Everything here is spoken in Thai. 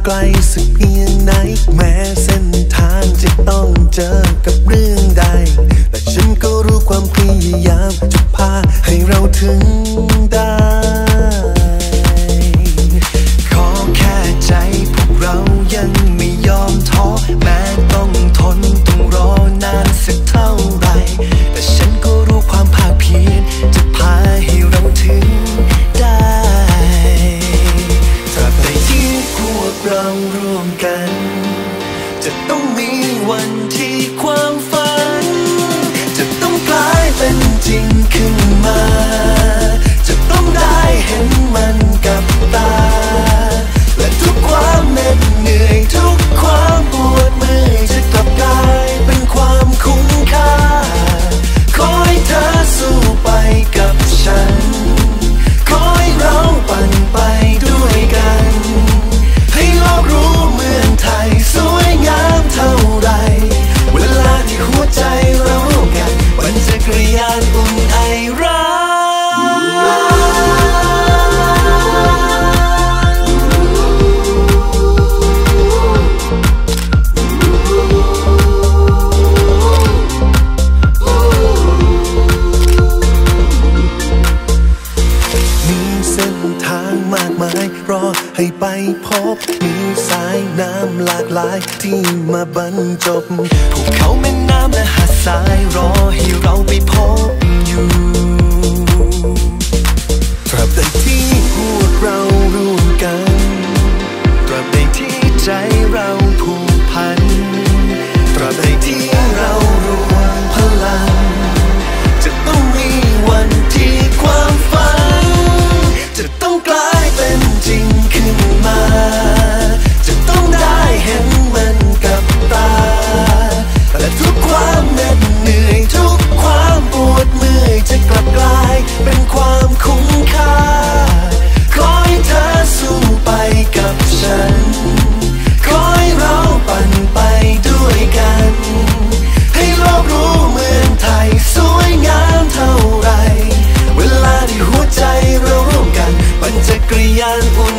ไกลสักเพียงไหนแม้เส้นทางจะต้องเจอกับเรื่องใดแต่ฉันก็รู้ความพยายามจะพาให้เราถึงได้ขอแค่ใจพวกเรายังไม่ยอมท้อแม้ต้องทนต้องรอนานสักเท่าไรแต่ฉันก็รู้ความภาคเพียรจะพาให้เราถึงได้ตราบใดที่พวกเราร่วมกันจะต้องมีวันที่ความฝันจะต้องกลายเป็นจริงขึ้นมาจะต้องได้เห็นมันกับตาและทุกความเหน็ดเหนื่อยทุกความปวดเมื่อยจะกลับกลายเป็นความคุ้มค่าขอให้เธอสู้ไปกับฉันขอให้เราปั่นไปด้วยกันให้โลกรู้เมืองไทยสวยงามเท่าไรเวลาที่หัวใจเราร่วมกันมันจะกระยานอุ่นไอรักมากมายรอให้ไปพบมีสายน้ำหลากหลายที่มาบรรจบภูเขาแม่น้ำและหาดทรายรอให้เราไปพบอยู่ตราบใดที่พวกเราร่วมกันตราบใดที่ใจเราผูกพันตราบใดที่เรารวมพลังจะต้องมีวันที่ความฝันจะต้องกลายเป็นจริงขึ้นมาจะต้องได้เห็นมันกับตาและทุกความเหน็ดเหนื่อยทุกความปวดเมื่อยจะกลับกลายเป็นความคุ้มค่าขอให้เธอสู้ไปกับฉันขอให้เราปั่นไปด้วยกันให้โลกรู้เมืองไทยสวยงามเท่าไรเวลาที่หัวใจเราร่วมกันปั่นจักรยานอุ่น